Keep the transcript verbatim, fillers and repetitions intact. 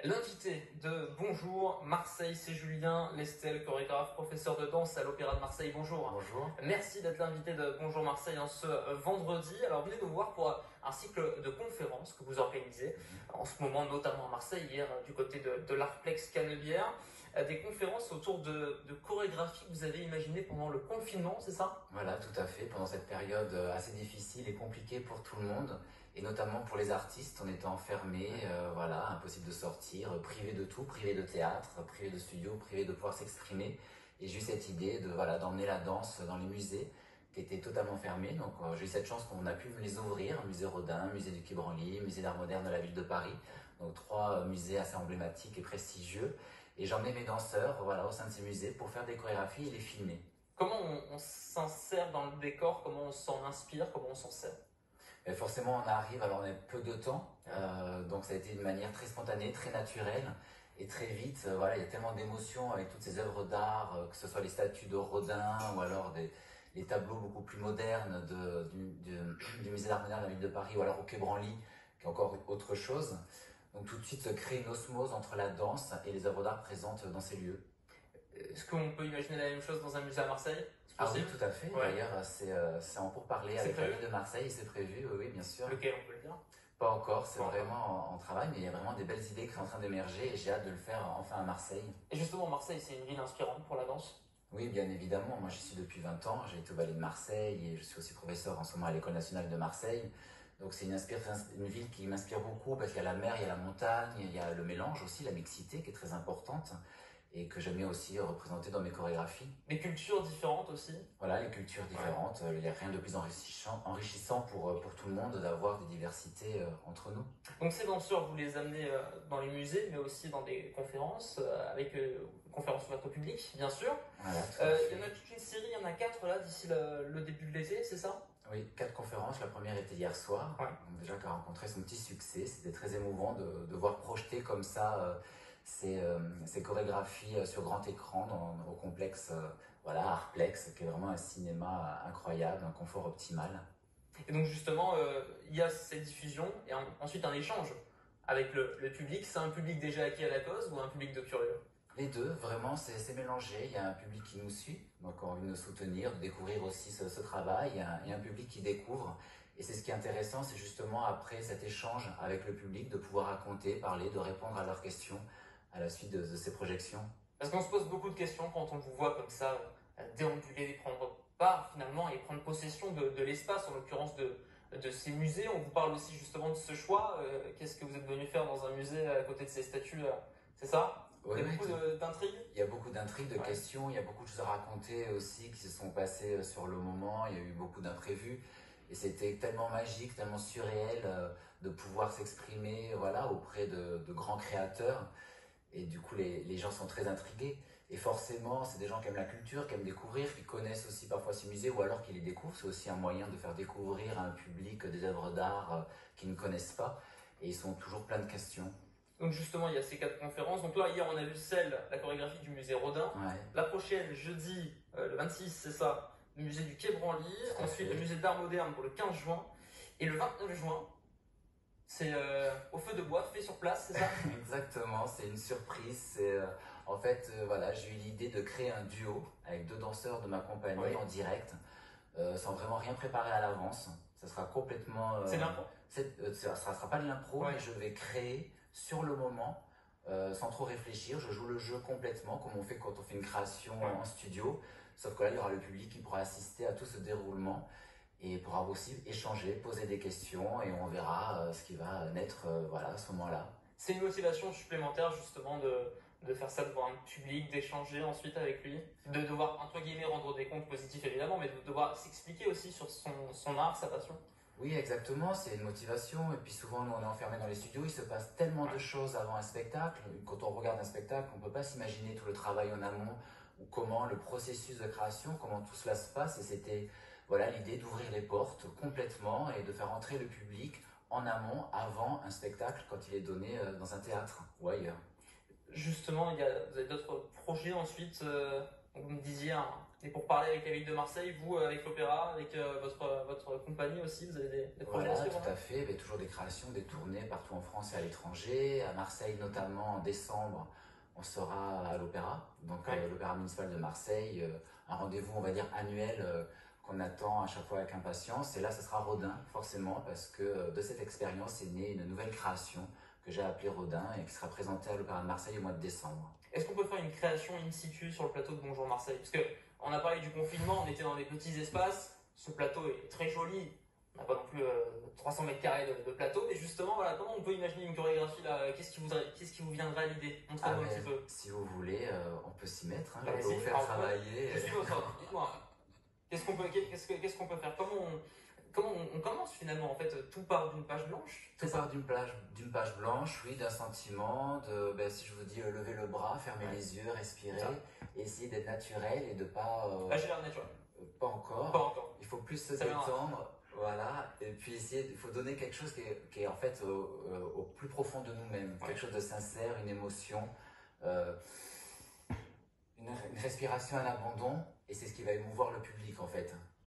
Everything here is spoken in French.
L'invité de Bonjour Marseille, c'est Julien Lestel, chorégraphe, professeur de danse à l'Opéra de Marseille. Bonjour. Bonjour. Merci d'être l'invité de Bonjour Marseille en ce vendredi. Alors, venez nous voir pour un cycle de conférences que vous organisez en ce moment, notamment à Marseille, hier du côté de, de l'Arplex Canebière. Des conférences autour de, de chorégraphie que vous avez imaginées pendant le confinement, c'est ça? Voilà, tout à fait. Pendant cette période assez difficile et compliquée pour tout le monde, et notamment pour les artistes, on était enfermés, euh, voilà, impossible de sortir, privé de tout, privé de théâtre, privé de studio, privé de pouvoir s'exprimer. Et j'ai eu cette idée de voilà d'emmener la danse dans les musées qui étaient totalement fermés. Donc euh, j'ai eu cette chance qu'on a pu les ouvrir, musée Rodin, musée du Quai Branly, musée d'art moderne de la ville de Paris. Donc trois musées assez emblématiques et prestigieux. Et j'emmenais mes danseurs voilà, au sein de ces musées pour faire des chorégraphies et les filmer. Comment on, on s'insère dans le décor? Comment on s'en inspire? Comment on s'en sert? Et forcément, on arrive, alors on a peu de temps, euh, donc ça a été une manière très spontanée, très naturelle, et très vite, euh, voilà, il y a tellement d'émotions avec toutes ces œuvres d'art, euh, que ce soit les statues de Rodin, ou alors des, les tableaux beaucoup plus modernes de, du, du, du musée d'art moderne de la ville de Paris, ou alors au Quai Branly, qui est encore autre chose. Donc tout de suite se crée une osmose entre la danse et les œuvres d'art présentes dans ces lieux. Est-ce qu'on peut imaginer la même chose dans un musée à Marseille? Ah oui, tout à fait. Ouais. D'ailleurs, c'est euh, en pourparlers avec la ville de Marseille, c'est prévu, oui, oui, bien sûr. Lequel, on peut le dire? Pas encore, c'est vraiment en, en travail, mais il y a vraiment des belles idées qui sont en train d'émerger et j'ai hâte de le faire enfin à Marseille. Et justement, Marseille, c'est une ville inspirante pour la danse? Oui, bien évidemment. Moi, j'y suis depuis vingt ans. J'ai été au Ballet de Marseille et je suis aussi professeur en ce moment à l'École nationale de Marseille. Donc, c'est une, une ville qui m'inspire beaucoup parce qu'il y a la mer, il y a la montagne, il y a le mélange aussi, la mixité qui est très importante et que j'aime bien aussi représenter dans mes chorégraphies. Les cultures différentes aussi? Voilà, les cultures différentes. Ouais. Il n'y a rien de plus enrichissant, enrichissant pour, pour tout le monde d'avoir des diversités euh, entre nous. Donc ces danseurs, vous les amenez euh, dans les musées, mais aussi dans des conférences, euh, avec euh, conférences ouvertes au public, bien sûr. Voilà, euh, il y en a toute une série, il y en a quatre là d'ici le, le début de l'été, c'est ça? Oui, quatre conférences. La première était hier soir, ouais. donc déjà qui a rencontré son petit succès. C'était très émouvant de, de voir projeter comme ça euh, ces, euh, ces chorégraphies euh, sur grand écran dans, au complexe euh, voilà, Arplex, qui est vraiment un cinéma incroyable, un confort optimal. Et donc justement, euh, il y a cette diffusion et en, ensuite un échange avec le, le public. C'est un public déjà acquis à la cause ou un public de curieux? Les deux, vraiment, c'est mélangé. Il y a un public qui nous suit, donc on a envie de nous soutenir, de découvrir aussi ce, ce travail. Il y, a un, il y a un public qui découvre. Et c'est ce qui est intéressant, c'est justement après cet échange avec le public, de pouvoir raconter, parler, de répondre à leurs questions à la suite de, de ces projections. Parce qu'on se pose beaucoup de questions quand on vous voit comme ça, déambuler, prendre part finalement et prendre possession de, de l'espace, en l'occurrence de, de ces musées. On vous parle aussi justement de ce choix. Euh, Qu'est-ce que vous êtes venu faire dans un musée à côté de ces statues? C'est ça? Oui, il y a beaucoup d'intrigues? Il y a beaucoup d'intrigues, de ouais. questions, il y a beaucoup de choses à raconter aussi qui se sont passées sur le moment, il y a eu beaucoup d'imprévus. Et c'était tellement magique, tellement surréel euh, de pouvoir s'exprimer voilà, auprès de, de grands créateurs. Et du coup, les, les gens sont très intrigués. Et forcément, c'est des gens qui aiment la culture, qui aiment découvrir, qui connaissent aussi parfois ces musées, ou alors qui les découvrent. C'est aussi un moyen de faire découvrir à un public des œuvres d'art euh, qu'ils ne connaissent pas. Et ils sont toujours plein de questions. Donc justement, il y a ces quatre conférences. Donc là, hier, on a vu celle, la chorégraphie du musée Rodin. Ouais. La prochaine, jeudi, euh, le vingt-six, c'est ça, le musée du Quai Branly. Ensuite, le musée d'art moderne pour le quinze juin. Et le vingt-neuf juin, c'est euh, au feu de bois, fait sur place, c'est ça? Exactement, c'est une surprise. Euh, en fait, euh, voilà, j'ai eu l'idée de créer un duo avec deux danseurs de ma compagnie oui. en direct, euh, sans vraiment rien préparer à l'avance. Ça sera complètement... Euh, c'est l'impro? euh, Ça ne sera, sera pas de l'impro, ouais. mais je vais créer sur le moment, euh, sans trop réfléchir. Je joue le jeu complètement, comme on fait quand on fait une création ouais. en studio. Sauf que là, il y aura le public qui pourra assister à tout ce déroulement et pourra aussi échanger, poser des questions et on verra euh, ce qui va naître euh, voilà, à ce moment-là. C'est une motivation supplémentaire justement de, de faire ça devant un public, d'échanger ensuite avec lui, de devoir, entre guillemets, rendre des comptes positifs évidemment, mais de devoir s'expliquer aussi sur son, son art, sa passion. Oui, exactement, c'est une motivation. Et puis souvent, nous, on est enfermés dans les studios, il se passe tellement de choses avant un spectacle. Quand on regarde un spectacle, on ne peut pas s'imaginer tout le travail en amont, ou comment le processus de création, comment tout cela se passe. Et c'était voilà, l'idée d'ouvrir les portes complètement et de faire entrer le public en amont, avant un spectacle, quand il est donné dans un théâtre ou ailleurs. Justement, il y a, vous avez d'autres projets ensuite, euh, vous me disiez un, Et pour parler avec la ville de Marseille, vous, euh, avec l'opéra, avec euh, votre, votre compagnie aussi, vous avez des, des projets Voilà, à suivre? tout à fait. Mais toujours des créations, des tournées partout en France et à l'étranger. À Marseille, notamment en décembre, on sera à l'opéra, donc Ouais. euh, l'opéra municipal de Marseille. euh, un rendez-vous, on va dire, annuel euh, qu'on attend à chaque fois avec impatience. Et là, ce sera Rodin, forcément, parce que euh, de cette expérience est née une nouvelle création que j'ai appelée Rodin et qui sera présentée à l'opéra de Marseille au mois de décembre. Est-ce qu'on peut faire une création in situ sur le plateau de Bonjour Marseille? Parce que on a parlé du confinement, on était dans des petits espaces, ce plateau est très joli, on n'a pas non plus euh, trois cents mètres carrés de, de plateau, mais justement, voilà, comment on peut imaginer une chorégraphie là? Qu'est-ce qui vous, qu'est-ce qui vous viendrait à l'idée? Ah, Montrez-nous un mais petit peu. si vous voulez, euh, on peut s'y mettre. Hein, Bah, je peux vas-y, vous faire alors, travailler. je suis au centre, dites-moi. Qu'est-ce qu'on peut, qu'est-ce que- qu'est-ce qu'on peut faire? Comment on, comment on, on commence finalement? En fait, tout part d'une page blanche? Tout C'est ça? part d'une page, d'une page blanche, oui, d'un sentiment, de, ben, si je vous dis euh, lever le bras, fermer Ouais. les yeux, respirer, Ça. essayer d'être naturel et de pas, euh, Là, j'ai l'air naturel. euh, pas encore. Pas encore. Il faut plus se Ça viendra. détendre, voilà, et puis essayer, il faut donner quelque chose qui est, qui est en fait au, euh, au plus profond de nous-mêmes, Ouais. quelque chose de sincère, une émotion, euh, une, une respiration, un abandon, et c'est ce qui va émouvoir le public en fait.